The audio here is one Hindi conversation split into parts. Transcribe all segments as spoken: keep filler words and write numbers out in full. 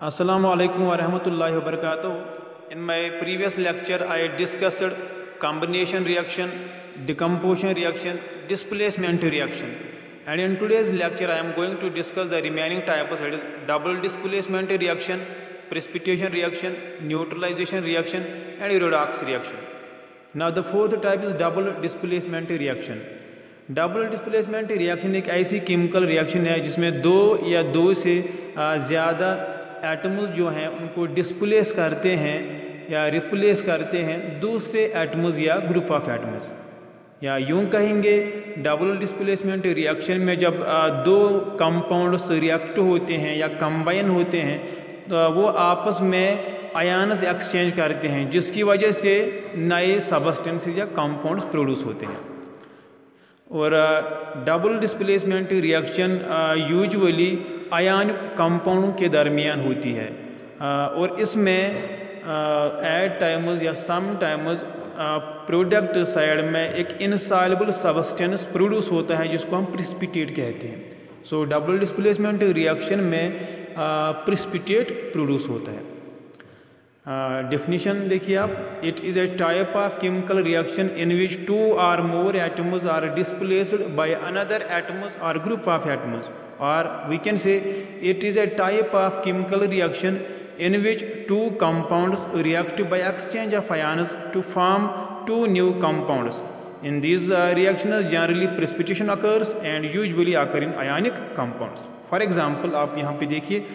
Assalamu alaikum wa rahmatullahi wa barakatuh. In my previous lecture, I discussed combination reaction, decomposition reaction, displacement reaction. And in today's lecture, I am going to discuss the remaining types, that is double displacement reaction, precipitation reaction, neutralization reaction, and redox reaction. Now the fourth type is double displacement reaction. Double displacement reaction एक ऐसी केमिकल रिएक्शन है जिसमें दो या दो से ज़्यादा एटम्स जो हैं उनको डिस्प्लेस करते हैं या रिप्लेस करते हैं दूसरे एटम्स या ग्रुप ऑफ एटम्स, या यूं कहेंगे डबल डिस्प्लेसमेंट रिएक्शन में जब दो कंपाउंड्स रिएक्ट होते हैं या कंबाइन होते हैं तो वो आपस में आयन्स एक्सचेंज करते हैं, जिसकी वजह से नए सब्सटेंसेस या कंपाउंड्स प्रोड्यूस होते हैं। और double displacement reaction usually ionic कंपाउंडों के दरमियान होती है uh, और इसमें एट टाइम्स या सम टाइम्स प्रोडक्ट साइड में एक इनसॉल्युबल सब्सटेंस प्रोड्यूस होता है जिसको हम प्रिसिपिटेट कहते हैं। सो डबल डिस्प्लेसमेंट रिएक्शन में प्रिसिपिटेट प्रोड्यूस होता है। डेफिनेशन uh, देखिए आप, it is a type of chemical reaction in which two or more atoms are displaced by another atoms और ग्रुप ऑफ एटम्स, और we can say it is a type of chemical reaction in which two compounds react by exchange of ions to form two new compounds. In these uh, reactions generally precipitation occurs and usually occur in ionic compounds. For example, आप यहाँ पे देखिए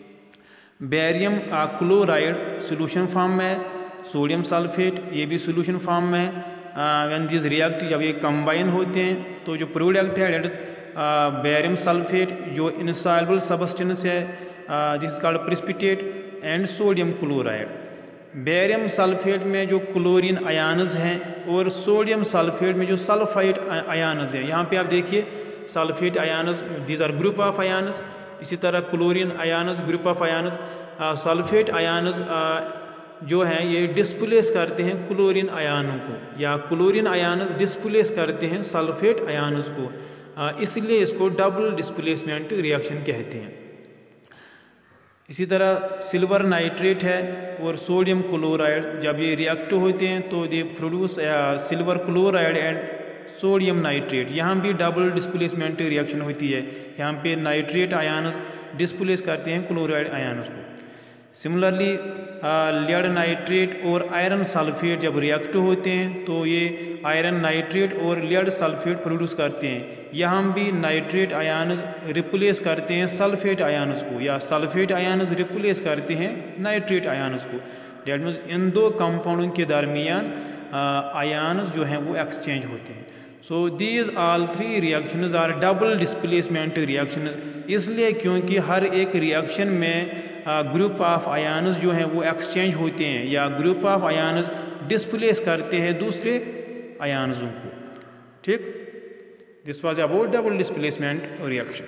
बेरियम क्लोराइड सोल्यूशन फॉर्म में है, सोडियम सल्फेट ये भी सोल्यूशन फॉर्म में है। व्हेन दिस रिएक्ट जब ये कंबाइन होते हैं तो जो प्रोडक्ट है दैट इज बेरियम सल्फेट जो इनसॉल्युबल सब्सटेंस है, this is called precipitate, and sodium chloride. Barium sulphate में जो क्लोरीन आयन्स हैं और सोडियम सल्फेट में जो सल्फाइड आयन्स हैं, यहाँ पे आप देखिए sulphate ions these are group of ions, इसी तरह chlorine ions group of ions. Sulphate ions जो हैं ये डिस्प्लेस करते हैं क्लोरीन आयनों को, या क्लोरीन आयन्स डिस्प्लेस करते हैं सल्फेट आयन्स को, uh, इसलिए इसको डबल डिस्प्लेसमेंट रिएक्शन कहते हैं। इसी तरह सिल्वर नाइट्रेट है और सोडियम क्लोराइड जब ये रिएक्ट होते हैं तो they produce silver chloride and sodium nitrate. यहाँ भी डबल डिस्प्लेसमेंट रिएक्शन होती है, यहाँ पे नाइट्रेट आयन्स डिस्प्लेस करते हैं क्लोराइड आयन्स को। सिमिलरली लेड नाइट्रेट और आयरन सल्फेट जब रिएक्ट होते हैं तो ये आयरन नाइट्रेट और लेड सल्फेट प्रोड्यूस करते हैं, यहाँ भी नाइट्रेट आयन्स रिप्लेस करते हैं सल्फेट आयन्स को, या सल्फेट आयन्स रिप्लेस करते हैं नाइट्रेट आयन्स को। डेट मीन्स इन दो कंपाउंडों के दरमियान आयन्स जो हैं वो एक्सचेंज होते हैं। So these all three reactions are double displacement reactions, इसलिए क्योंकि हर एक रिएक्शन में ग्रुप ऑफ आयन्स जो हैं वो एक्सचेंज होते हैं या ग्रुप ऑफ आयन्स डिस्प्लेस करते हैं दूसरे आयन्सों को। ठीक, this was about double displacement reaction.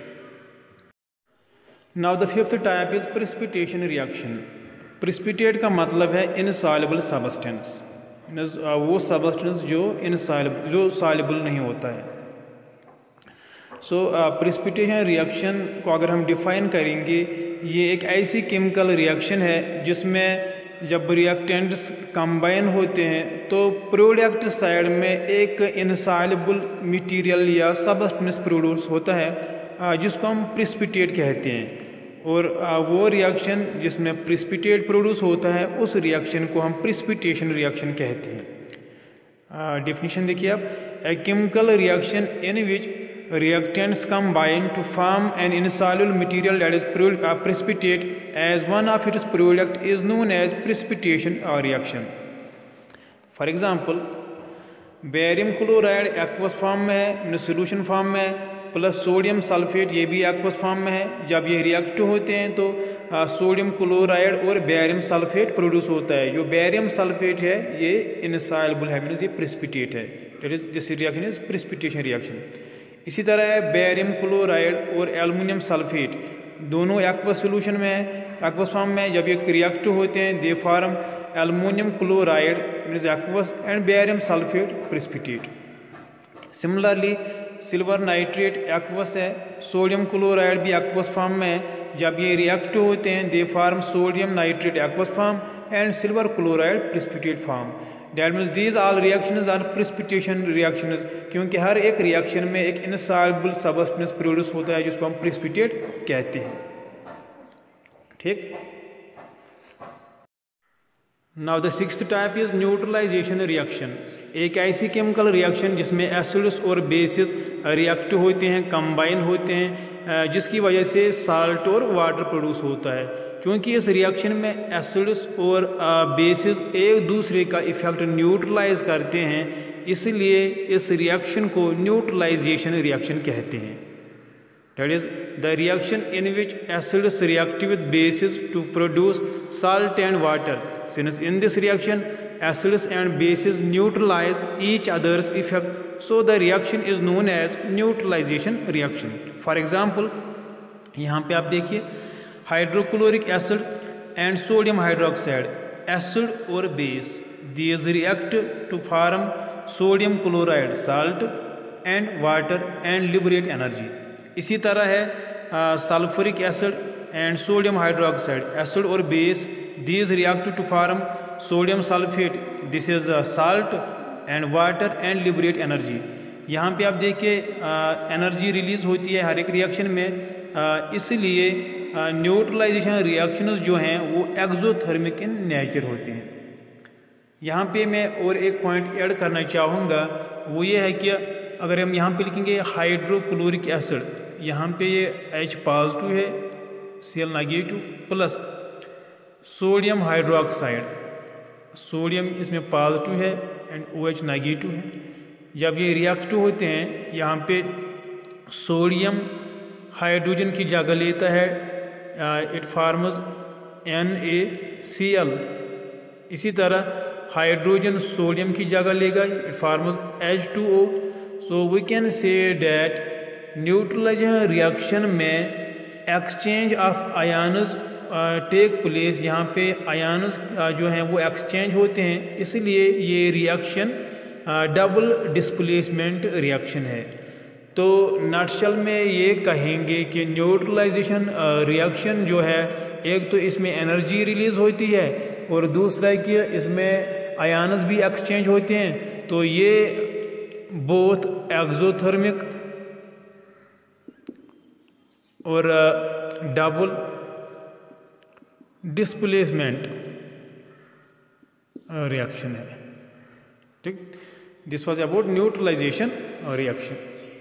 Now the fifth type is precipitation reaction. Precipitate का मतलब है इनसॉल्युबल सब्सटेंस, वो सब्सटेंस जो इनसॉल्युबल जो सॉल्युबल नहीं होता है। सो प्रेसिपिटेशन रिएक्शन को अगर हम डिफाइन करेंगे, ये एक ऐसी केमिकल रिएक्शन है जिसमें जब रिएक्टेंट्स कंबाइन होते हैं तो प्रोडक्ट साइड में एक इनसॉल्युबल मटेरियल या सब्सटेंस प्रोड्यूस होता है जिसको हम प्रेसिपिटेट कहते हैं, और वो रिएक्शन जिसमें प्रेसिपिटेट प्रोड्यूस होता है उस रिएक्शन को हम प्रेसिपिटेशन रिएक्शन कहते हैं। डेफिनेशन देखिए आप, a chemical reaction in which reactants combine to form an insoluble material that is uh, precipitate as one of its product is known as precipitation or reaction. For example, barium chloride aqueous form में है, सोल्यूशन फॉर्म में है, प्लस सोडियम सल्फेट ये भी एक्वस फॉर्म में है। जब ये रिएक्ट होते हैं तो आ, सोडियम क्लोराइड और बेरियम सल्फेट प्रोड्यूस होता है। जो बेरियम सल्फेट है ये इनसॉल्युबल है, मींस ये प्रेसिपिटेट है, that is this reaction is precipitation reaction. इसी तरह बेरियम क्लोराइड और एल्युमिनियम सल्फेट दोनों एक्वस सोल्यूशन में है, एक्वस फॉर्म में। जब ये रिएक्ट होते हैं they form aluminium chloride means aqueous and barium sulphate precipitate. Similarly silver nitrate aqueous है, सोडियम क्लोराइड भी एक्वस फॉर्म में है। जब ये रिएक्ट होते हैं they form sodium nitrate aqueous form and silver chloride precipitate form. That means these all reactions are precipitation reactions, क्योंकि हर एक रिएक्शन में एक इनसॉल्युबल सब्सटेंस प्रोड्यूस होता है जिसको हम प्रिसिपिटेट कहते हैं। ठीक। Now the sixth type is neutralisation reaction. एक ऐसी केमिकल रिएक्शन जिसमें एसिड्स और बेसिस रिएक्ट होते हैं, कंबाइन होते हैं, जिसकी वजह से साल्ट और वाटर प्रोड्यूस होता है। क्योंकि इस रिएक्शन में एसिड्स और बेसिस एक दूसरे का इफेक्ट न्यूट्रलाइज करते हैं, इसलिए इस रिएक्शन को न्यूट्रलाइजेशन रिएक्शन कहते हैं। That is the reaction in which acids react with bases to produce salt and water. Since in this reaction acids and bases neutralize each other's effect, so the reaction is known as neutralization reaction. For example, यहाँ पे आप देखिए hydrochloric acid and sodium hydroxide, acid और base, these react to form sodium chloride salt and water and liberate energy. इसी तरह है sulphuric acid and sodium hydroxide, acid और base, these react to form sodium sulphate, this is salt and water and liberate energy. यहाँ पे आप देखिए एनर्जी रिलीज होती है हर एक रिएक्शन में, आ, इसलिए न्यूट्रलाइजेशन रिएक्शंस जो हैं वो एक्सोथर्मिक इन नेचर होते हैं। यहाँ पे मैं और एक पॉइंट ऐड करना चाहूँगा, वो ये है कि अगर हम यहाँ पे लिखेंगे हाइड्रोक्लोरिक एसिड, यहाँ पे ये H पॉजिटिव है, Cl negative, plus sodium hydroxide, sodium इसमें पॉजिटिव है एंड OH नेगेटिव है। जब ये रिएक्ट होते हैं यहाँ पे सोडियम हाइड्रोजन की जगह लेता है, इट फॉर्म्स NaCl। इसी तरह हाइड्रोजन सोडियम की जगह लेगा, it forms H two O। So we can say that neutralisation reaction में exchange of ions take place, यहाँ पे आयन्स uh, जो हैं वो एक्सचेंज होते हैं, इसलिए ये रिएक्शन डबल डिस्प्लेसमेंट रिएक्शन है। तो नटशल में ये कहेंगे कि न्यूट्रलाइजेशन रिएक्शन जो है, एक तो इसमें एनर्जी रिलीज होती है और दूसरा कि इसमें आयन्स भी एक्सचेंज होते हैं, तो ये बोथ एक्सोथर्मिक और डबल डिस्प्लेसमेंट रिएक्शन है। ठीक, this was about neutralisation reaction.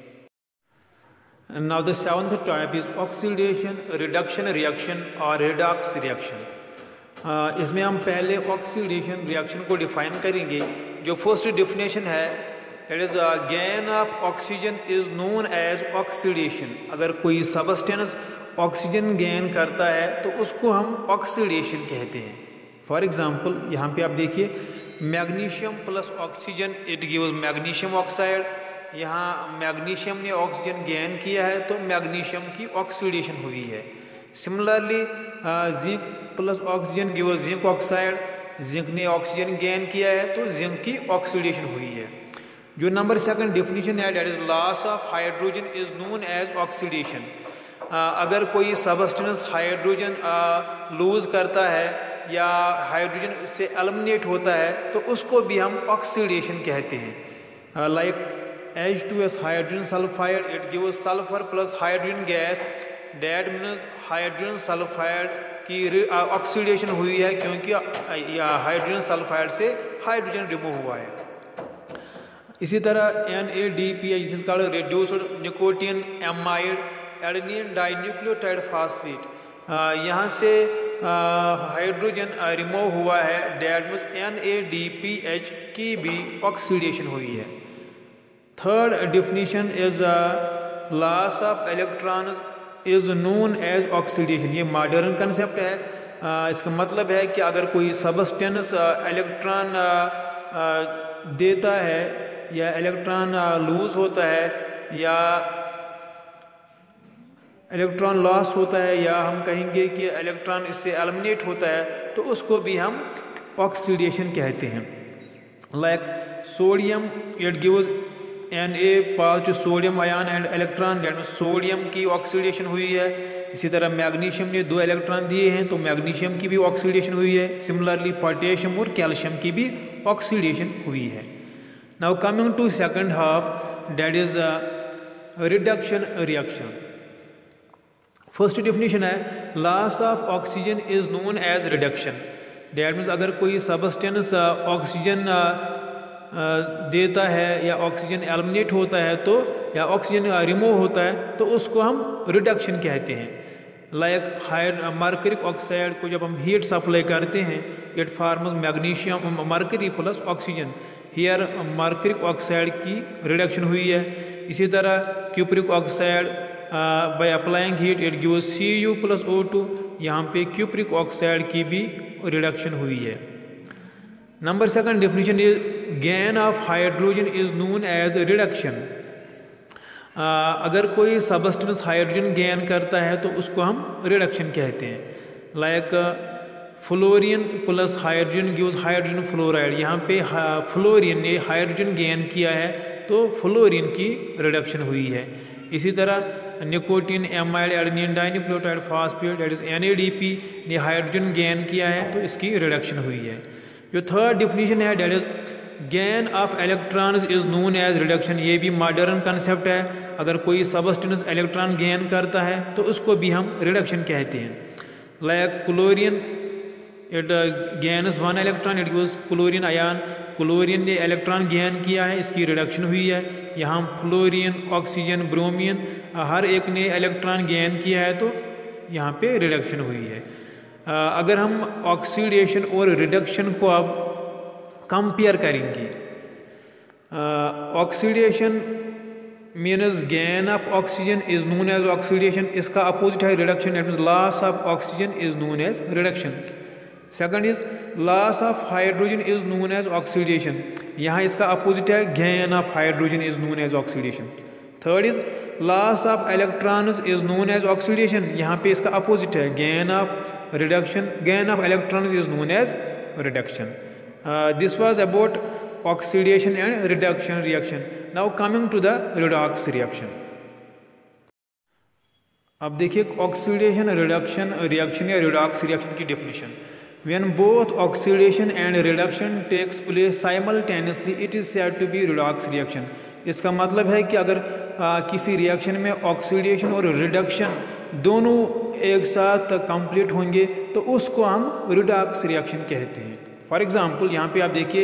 Now the seventh type is oxidation reduction reaction और रिडॉक्स रिएक्शन। इसमें हम पहले ऑक्सीडेशन रिएक्शन को डिफाइन करेंगे। जो फर्स्ट डिफिनेशन है, it is gain of oxygen is known as oxidation. अगर कोई सबस्टेंस ऑक्सीजन गेन करता है तो उसको हम ऑक्सीडेशन कहते हैं। फॉर एग्जांपल यहाँ पे आप देखिए magnesium plus oxygen it gives magnesium oxide. यहाँ मैग्नीशियम ने ऑक्सीजन गेन किया है तो मैग्नीशियम की ऑक्सीडेशन हुई है। Similarly zinc plus oxygen gives zinc oxide, zinc ने ऑक्सीजन गेन किया है तो जिंक की ऑक्सीडेशन हुई है। जो नंबर सेकंड डिफिनीशन है, that is loss of hydrogen is known as oxidation. अगर कोई सबस्टेंस हाइड्रोजन लूज करता है या हाइड्रोजन इससे एलिमिनेट होता है तो उसको भी हम ऑक्सीडेशन कहते हैं। Like H two S hydrogen sulphide, it gives sulphur plus hydrogen gas, that means hydrogen sulphide की ऑक्सीडेशन हुई है क्योंकि हाइड्रोजन सल्फाइड से हाइड्रोजन रिमूव हुआ है। इसी तरह N A D P H जिसका reduced nicotinamide adenine dinucleotide phosphate, यहाँ से हाइड्रोजन रिमूव हुआ है, that means N A D P H की भी ऑक्सीडेशन हुई है। Third definition is loss of electrons is known as oxidation. ये मॉडर्न कंसेप्ट है। uh, इसका मतलब है कि अगर कोई सबस्टेंस इलेक्ट्रॉन देता है या इलेक्ट्रॉन लूज होता है या इलेक्ट्रॉन लॉस होता है या हम कहेंगे कि इलेक्ट्रॉन इससे एलिमिनेट होता है तो उसको भी हम ऑक्सीडेशन कहते हैं। Like sodium it gives N A positive sodium ion and electron, that mean sodium की ऑक्सीडेशन हुई है। इसी तरह मैग्नीशियम ने दो इलेक्ट्रॉन दिए हैं तो मैग्नीशियम की भी ऑक्सीडेशन हुई है। सिमिलरली पोटेशियम और कैल्शियम की भी ऑक्सीडेशन हुई है। Now coming to second half, that is reduction reaction. First definition है loss of oxygen is known as reduction. That means अगर कोई सबस्टेंस ऑक्सीजन देता है या ऑक्सीजन एलिमिनेट होता है तो या ऑक्सीजन रिमूव होता है तो उसको हम रिडक्शन कहते हैं। लाइक हाइड मर्करिक ऑक्साइड को जब हम हीट सप्लाई करते हैं it forms magnesium mercury plus oxygen. Here mercuric oxide की रिडक्शन हुई है। इसी तरह cupric oxide by applying heat it gives C U plus O two. यहाँ पे क्यूप्रिक ऑक्साइड की भी रिडक्शन हुई है। Number second definition is gain of hydrogen is known as reduction. अगर कोई सबस्टेंस हाइड्रोजन गेन करता है तो उसको हम रिडक्शन कहते हैं। Like fluorine plus hydrogen gives hydrogen fluoride. यहाँ पे फ्लोरीन ने हाइड्रोजन गेन किया है तो फ्लोरीन की रिडक्शन हुई है। इसी तरह nicotinamide adenine dinucleotide phosphate that is N A D P ने हाइड्रोजन गेन किया है तो इसकी रिडक्शन हुई है। जो थर्ड डिफिनीशन है that is gain of electrons is known as reduction. ये भी मॉडर्न कंसेप्ट है। अगर कोई सबस्टेंस इलेक्ट्रॉन गेन करता है तो उसको भी हम रिडक्शन कहते हैं। Like chlorine it gains one electron it gives chlorine ion. Chlorine ने इलेक्ट्रॉन गेन किया है इसकी रिडक्शन हुई है। यहाँ फ्लोरीन ऑक्सीजन ब्रोमीन हर एक ने इलेक्ट्रॉन गेन किया है तो यहाँ पे रिडक्शन हुई है। अगर हम ऑक्सीडेशन और रिडक्शन को अब कंपेयर करेंगे, oxidation means gain of oxygen is known as oxidation. इसका अपोजिट है reduction, that means loss of oxygen is known as reduction. Second is loss of hydrogen is known as oxidation. यहाँ इसका अपोजिट है gain of hydrogen is known as oxidation. Third is loss of electrons is known as oxidation. यहाँ पे इसका अपोजिट है gain of reduction. Gain of electrons is known as reduction. This was about oxidation and reduction reaction. Now coming to the redox reaction. अब देखिए ऑक्सीडेशन रिडक्शन रिएक्शन या रिडॉक्स रिएक्शन की definition. When both oxidation and reduction takes place simultaneously, it is said to be redox reaction. इसका मतलब है कि अगर आ, किसी रिएक्शन में ऑक्सीडेशन और रिडक्शन दोनों एक साथ कंप्लीट होंगे तो उसको हम रिडॉक्स रिएक्शन कहते हैं। फॉर एग्जांपल यहाँ पे आप देखिए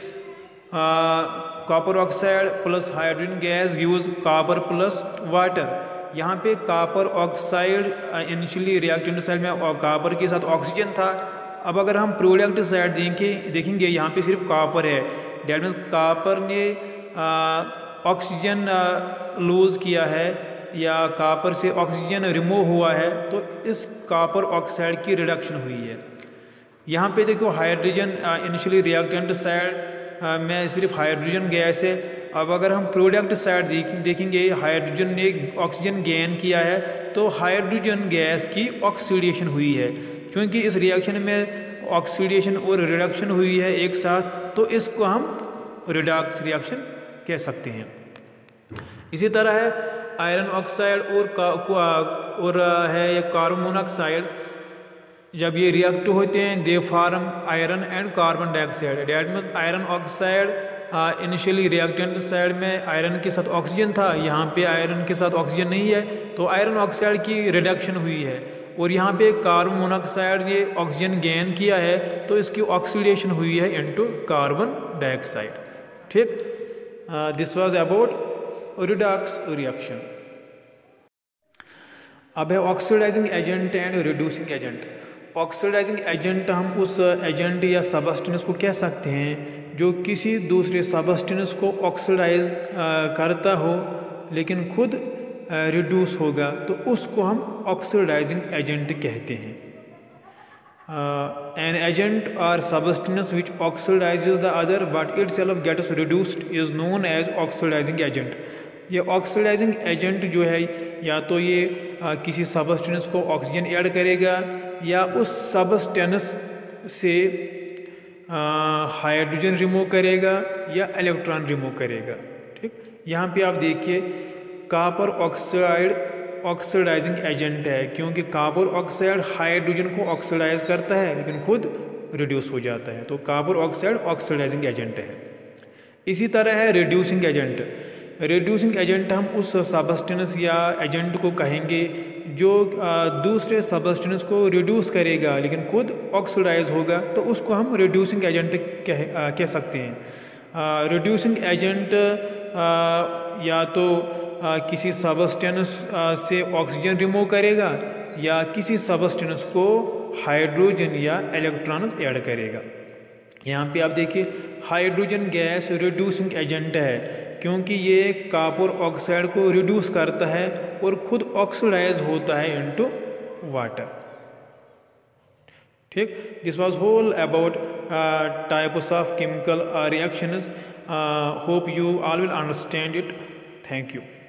copper oxide plus hydrogen gas use copper plus water. यहाँ पे copper oxide initially reactant side में कॉपर के साथ ऑक्सीजन था। अब अगर हम प्रोडक्ट साइड देखें देखेंगे यहाँ पे सिर्फ कॉपर है। डेट मीन्स कॉपर ने ऑक्सीजन लूज किया है या कॉपर से ऑक्सीजन रिमूव हुआ है तो इस कॉपर ऑक्साइड की रिडक्शन हुई है। यहाँ पे देखो हाइड्रोजन इनिशियली रिएक्टेंट साइड में सिर्फ हाइड्रोजन गैस है। अब अगर हम प्रोडक्ट साइड देखेंगे हाइड्रोजन ने ऑक्सीजन गेन किया है तो हाइड्रोजन गैस की ऑक्सीडेशन हुई है। क्योंकि इस रिएक्शन में ऑक्सीडेशन और रिडक्शन हुई है एक साथ तो इसको हम रिडॉक्स रिएक्शन कह सकते हैं। इसी तरह है आयरन ऑक्साइड और और है ये कार्बन मोनोऑक्साइड। जब ये रिएक्ट होते हैं they form iron and carbon dioxide. That means iron oxide initially reactant side में आयरन के साथ ऑक्सीजन था, यहाँ पे आयरन के साथ ऑक्सीजन नहीं है तो आयरन ऑक्साइड की रिडक्शन हुई है। और यहाँ पे कार्बन मोनोऑक्साइड ने ऑक्सीजन गेन किया है तो इसकी ऑक्सीडेशन हुई है इनटू कार्बन डाइऑक्साइड। ठीक, this was about redox reaction. अब है oxidising agent and reducing agent. Oxidising agent हम उस एजेंट या सबस्टेंस को कह सकते हैं जो किसी दूसरे सबस्टेंस को ऑक्सीडाइज करता हो लेकिन खुद रिड्यूस होगा तो उसको हम ऑक्सीडाइजिंग एजेंट कहते हैं। एन एजेंट और substance which oxidises the other but itself gets reduced is known as oxidising agent. ये ऑक्सीडाइजिंग एजेंट जो है या तो ये आ, किसी सबस्टेंस को ऑक्सीजन ऐड करेगा या उस सबस्टेंस से हाइड्रोजन रिमूव करेगा या इलेक्ट्रॉन रिमूव करेगा। ठीक, यहाँ पे आप देखिए कॉपर ऑक्साइड ऑक्सीडाइजिंग एजेंट है, क्योंकि कॉपर ऑक्साइड हाइड्रोजन को ऑक्सीडाइज करता है लेकिन खुद रिड्यूस हो जाता है, तो कॉपर ऑक्साइड ऑक्सीडाइजिंग एजेंट है। इसी तरह है रिड्यूसिंग एजेंट। रिड्यूसिंग एजेंट हम उस सबस्टेंस या एजेंट को कहेंगे जो दूसरे सबस्टेंस को रिड्यूस करेगा लेकिन खुद ऑक्सीडाइज होगा, तो उसको हम रिड्यूसिंग एजेंट कह कह सकते हैं। रिड्यूसिंग एजेंट या तो आ, किसी सबस्टेंस से ऑक्सीजन रिमूव करेगा या किसी सबस्टेंस को हाइड्रोजन या इलेक्ट्रॉन्स ऐड करेगा। यहाँ पे आप देखिए हाइड्रोजन गैस रिड्यूसिंग एजेंट है, क्योंकि ये कॉपर ऑक्साइड को रिड्यूस करता है और खुद ऑक्सीडाइज होता है इनटू वाटर। ठीक, this was whole about types of chemical reactions. Hope you all will understand it. Thank you.